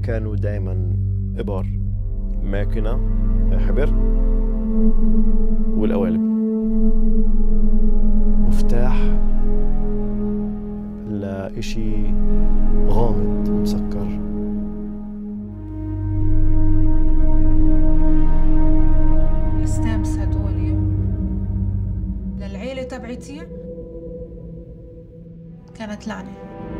كانوا دائما إبر، ماكينة، حبر، والقوالب. مفتاح لإشي غامض مسكر. الستامس هدول للعيلة تبعتي كانت لعنة.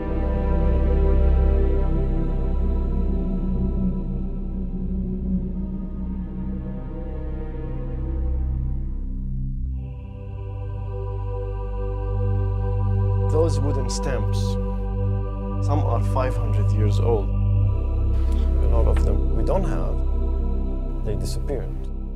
Those wooden stamps, some are 500 years old. A lot of them we don't have. They disappeared.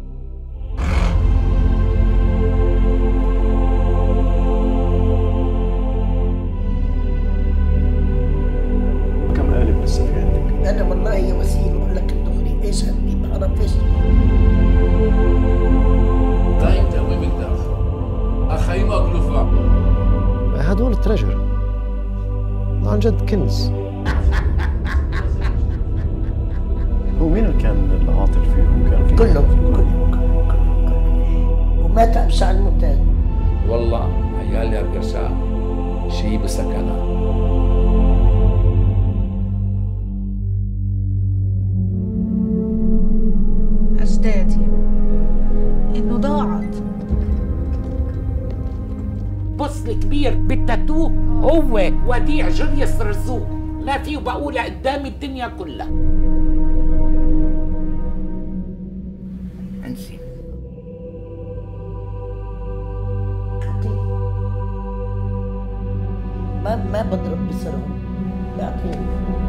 كم قالب لسه في عندك؟ أنا والله يا وسيم أقول لك الدغري إيش عندي بعرفش. دايم تقوي من داخل. أخي مغلوفة. هدول تريجر، عن جد كنز. هو مين اللي كان العاطل فيهم؟ كان في كلهم وما تعبش على المعتاد. والله عيالي الرجال شي بسكنة. أجدادي إنه ضاعت. بص الكبير بالتاتو هو وديع جوليوس رزوق، ما فيه بقولها قدام الدنيا كلها. انسي ما بضرب بسرعة، بعطيني